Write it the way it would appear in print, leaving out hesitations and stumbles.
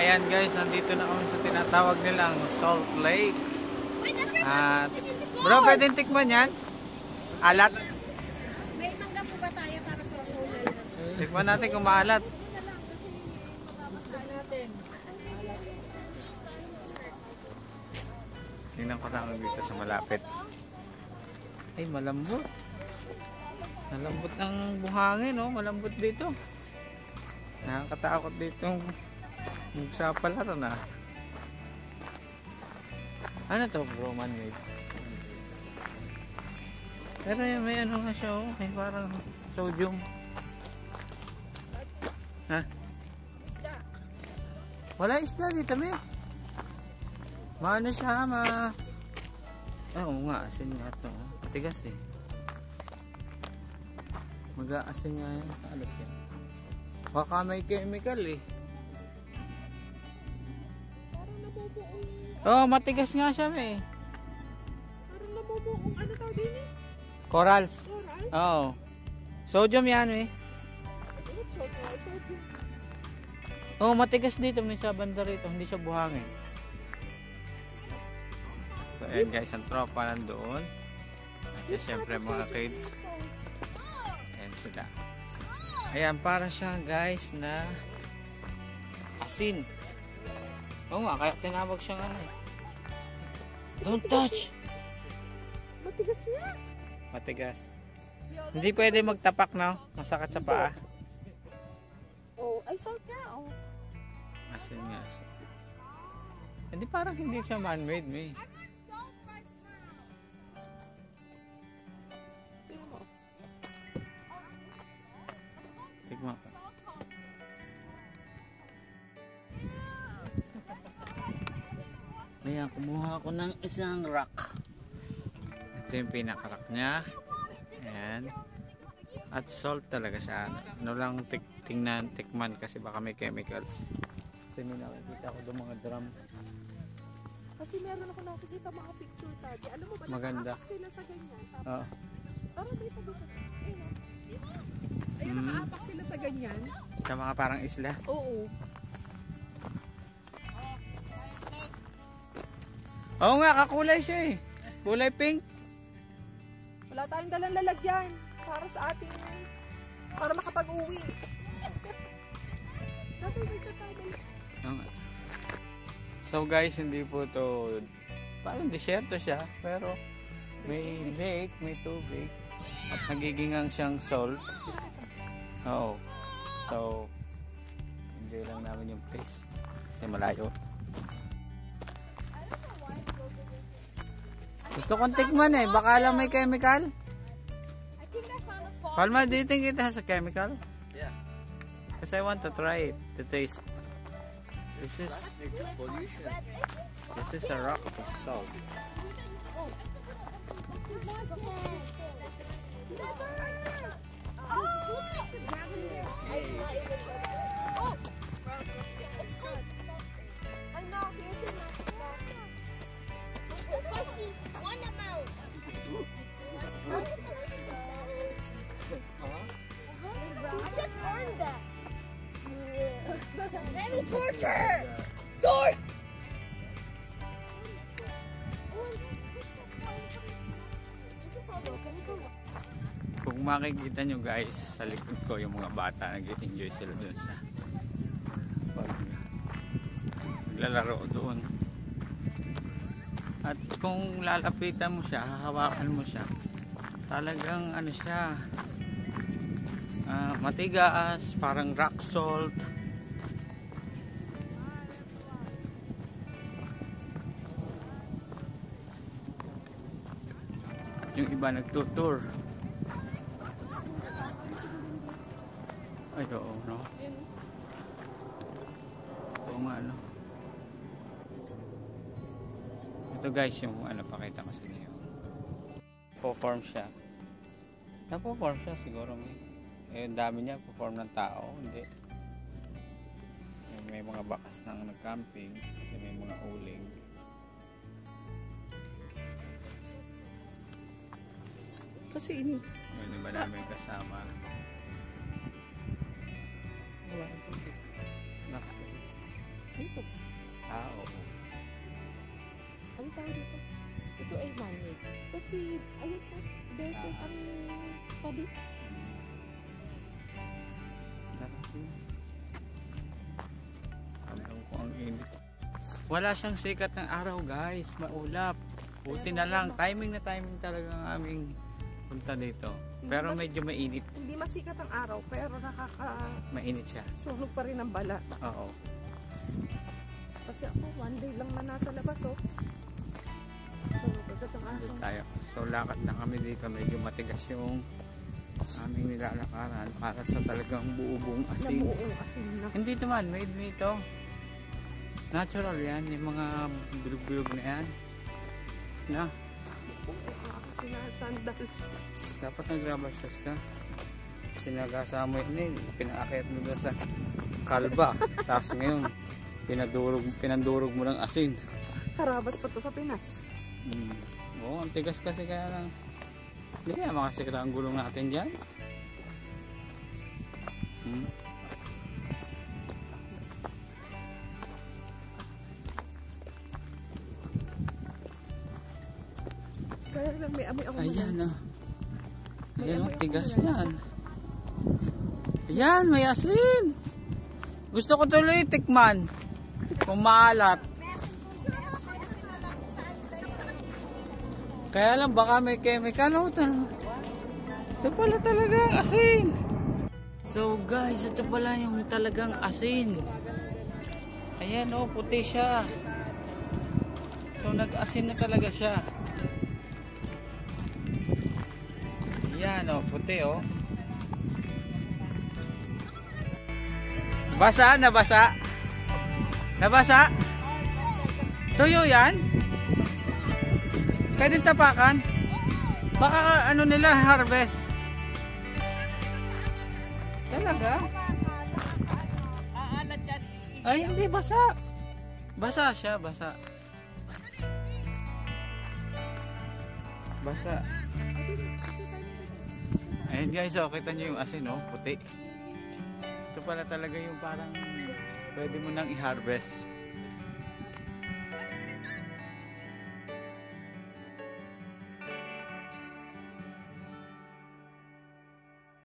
ayan guys, nandito na kami sa tinatawag nilang Salt Lake. At, bro, pwedeng tikman yan? Alat? May mangga po ba tayo para sa solar? Tikman natin kung maalat. Tingnan ko lang dito sa malapit. Ay, malambot. Malambot ng buhangin, oh. Malambot dito. Nakakatakot ditong magsapalaran na. Ano to, bro, man-made? Pero may ano nga siya, oh. May parang sodium. Ha? Isda. Wala isda dito, may. Maano siya, oo nga, asin nga ito. Matigas eh. Mag-aasin nga yan. Alat yan. Baka may chemical eh. Parang nabubuong... Oo, matigas nga siya eh. Parang nabubuong ano tawag din eh? Corals. Coral? Oo. Sodium yan eh. What sodium? Oo, matigas dito. May sa banda rito. Hindi siya buhangin. So ayan guys, ang tropa nandoon. At syempre mga kids. Ayan sila. Ayan, para siya guys na asin. Oo nga, kaya tinawag siyang ano eh. Don't touch! Matigas niya. Matigas. Hindi pwede magtapak na. Masakit sa paa. Oh, ay salt nga oh. Asin nga siya. Hindi, parang hindi siya man-made me. Tigma ka. Ayan, kumuha ako ng isang rock. Ito yung pinaka-rock niya. Ayan. At salt talaga siya. Ano lang tingnan, tikman kasi baka may chemicals. Kasi may nakikita ko doon mga drum. Kasi meron ako nakikita mga picture tadi. Alam mo ba, maganda. nakaapak sila sa ganyan. Oo. Tara dito dito. Ayun, nakaapak sila sa ganyan. Sa mga parang isla. Oo. Oo nga, kakulay siya eh. Kulay pink. Wala tayong dalang lalagyan para sa ating para makapag-uwi. So guys, hindi po to parang disyerto siya, pero may lake, may tubig at nagiging ang siyang salt. Oo. So enjoy lang namin yung place kasi malayo. Gusto kong tikman eh, baka lang may chemical. Palma, do you think it has a chemical? Yeah. Because I want to try it, to taste. This is Pollution. This is a rock of salt. Let me torture! Door! Kung makikita nyo guys, sa likod ko yung mga bata nag-enjoy sila dun sa naglalaro doon. At kung lalapitan mo siya, hahawakan mo siya, talagang ano siya, matigas, parang rock salt. Yung iba nagtutour. Ay, oo, no? Oo nga, no? Ito guys, yung ano, pakita ko sa inyo. Po-form siya. Napo-form siya siguro may. Eh, ang dami niya, po-form ng tao. Hindi. May mga bakas ng nag-camping kasi may mga uling. Kasi ini Ano ba namin kasama? wala ang tubig. Dito. Oo. Ano tawag dito? Ito ay man-made. Kasi, ayun po, desert ang tabi. Alam ko ang init. Wala siyang sikat ng araw guys, maulap. Buti na lang, timing na timing talaga ang aming punta dito. Pero medyo mainit. Hindi masikat ang araw, pero Mainit siya. sunog pa rin ang balat. Oo. Kasi ako, one day lang na nasa labas, oh. Sunog agad ang araw. Tayo. So lakad na kami dito, medyo matigas yung aming nilalakaran para sa talagang buo-buong asin. Nabuong asin na. Hindi naman, made nito. Natural yan, yung mga bilog-bilog na yan. Na, Kasi na sandals. dapat nag-rubber shoes ka. Kasi nagasama yun pinakakit mo doon sa kalba. Tapos ngayon, pinandurog mo ng asin. Harabas pa to sa Pinas. Oo, ang tigas kasi kaya lang. Hindi kaya makasikra ang gulong natin dyan. Kaya lang may amoy ako. Ayan o. May Ayan o, amoy ako tigas ngayon. yan. Ayan, may asin. Gusto ko tuloy tikman. Kung maalat. Kaya lang baka may chemical. Ito pala talagang asin. So guys, ito pala yung talagang asin. Ayan o, puti siya. So nag-asin na talaga siya. Ayan o, puti o. Basa? Nabasa? Nabasa? Tuyo yan? Pwede tapakan? Baka ano nila harvest? Talaga? Ay hindi, basa. Basa siya, basa. Basa. Ayan guys, oh, kita nyo yung asin, oh, puti. Ito pala talaga yung parang pwede mo nang i-harvest.